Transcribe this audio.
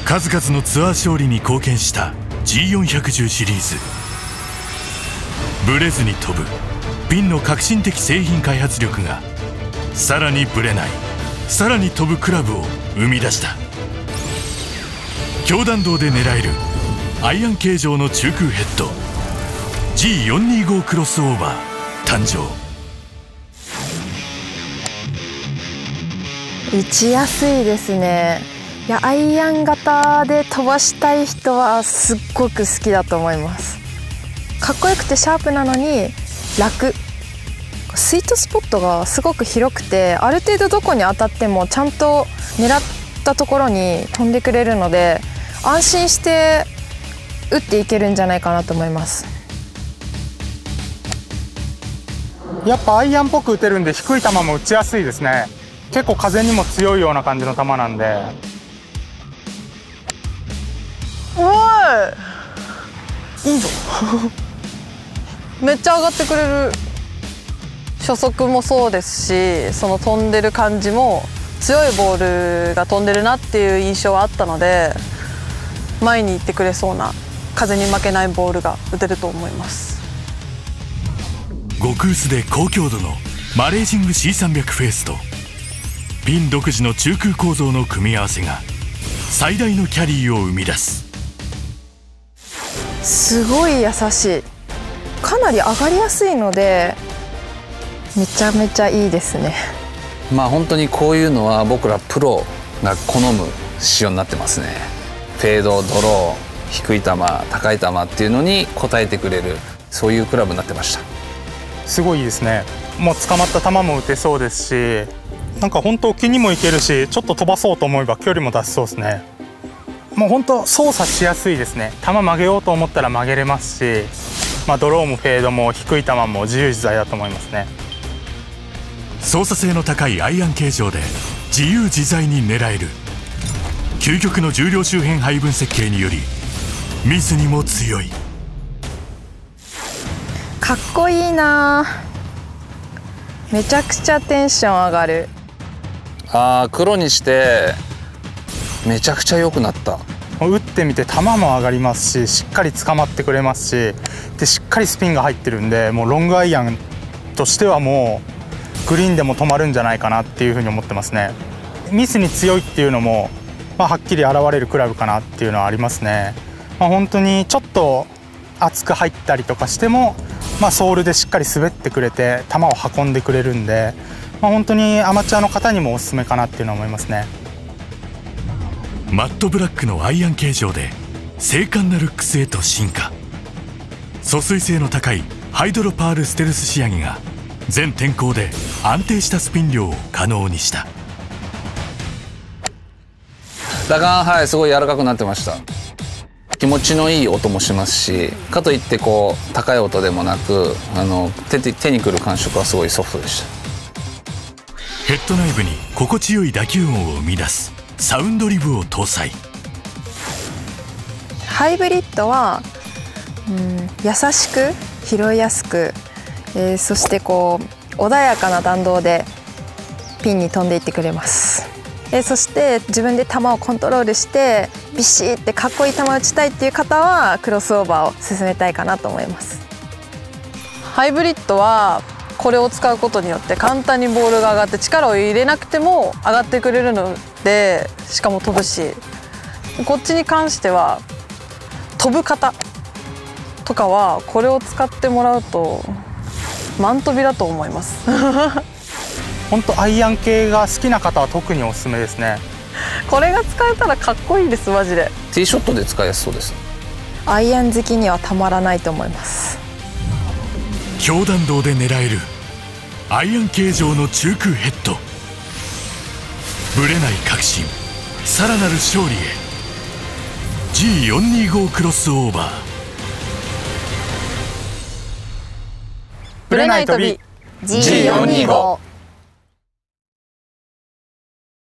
数々のツアー勝利に貢献した G410 シリーズ。ブレずに飛ぶピンの革新的製品開発力がさらにブレない、さらに飛ぶクラブを生み出した。強弾道で狙えるアイアン形状の中空ヘッド G425 クロスオーバー誕生。 打ちやすいですね。いや、アイアン型で飛ばしたい人はすっごく好きだと思います。かっこよくてシャープなのに楽。スイートスポットがすごく広くて、ある程度どこに当たってもちゃんと狙ったところに飛んでくれるので、安心して打っていけるんじゃないかなと思います。 やっぱアイアンっぽく打てるんで、低い球も打ちやすいですね。結構風にも強いような感じの球なんで。 おい、いいぞめっちゃ上がってくれる。初速もそうですし、その飛んでる感じも強いボールが飛んでるなっていう印象はあったので、前に行ってくれそうな風に負けないボールが打てると思います。 極薄で高強度のマレージング C300 フェースとピン独自の中空構造の組み合わせが最大のキャリーを生み出す。 すごい優しい。かなり上がりやすいのでめちゃめちゃいいですね。 まあ本当にこういうのは僕らプロが好む仕様になってますね。フェード、ドロー、低い球、高い球っていうのに応えてくれる、そういうクラブになってました。 すごいいいですね。もう捕まった球も打てそうですし、なんか本当沖にも行けるし、ちょっと飛ばそうと思えば距離も出せそうですね。もう本当操作しやすいですね。球曲げようと思ったら曲げれますし、ドローもフェードも低い球も自由自在だと思いますね。 操作性の高いアイアン形状で自由自在に狙える究極の重量周辺配分設計によりミスにも強い。 かっこいいな。めちゃくちゃテンション上がる。 黒にしてめちゃくちゃ良くなった。 打ってみて球も上がりますし、しっかり捕まってくれますし、でしっかりスピンが入ってるんで、もうロングアイアンとしてはもうグリーンでも止まるんじゃないかなっていうふうに思ってますね。ミスに強いっていうのも、はっきり現れるクラブかなっていうのはありますね。本当にちょっと厚く入ったりとかしても、ソールでしっかり滑ってくれて球を運んでくれるんで、本当にアマチュアの方にもおすすめかなっていうのは思いますね。 マットブラックのアイアン形状で精悍なルックスへと進化。疎水性の高いハイドロパールステルス仕上げが全天候で安定したスピン量を可能にした。 打感、すごい柔らかくなってました。気持ちのいい音もしますし、かといってこう高い音でもなく、手にくる感触はすごいソフトでした。 ヘッド内部に心地よい打球音を生み出すサウンドリブを搭載。 ハイブリッドは、優しく拾いやすく、そしてこう穏やかな弾道でピンに飛んでいってくれます。そして自分で球をコントロールしてビシッってかっこいい球を打ちたいっていう方はクロスオーバーを進めたいかなと思います。ハイブリッドはこれを使うことによって簡単にボールが上がって力を入れなくても上がってくれるので、しかも飛ぶし、こっちに関しては飛ぶ方とかはこれを使ってもらうと満飛びだと思います本当アイアン系が好きな方は特におすすめですね。 これが使えたらかっこいいです、マジで。 ティーショットで使いやすそうです。 アイアン好きにはたまらないと思います。 強弾道で狙えるアイアン形状の中空ヘッド、ぶれない確信、さらなる勝利へ G425 クロスオーバー。 ぶれない飛び G425。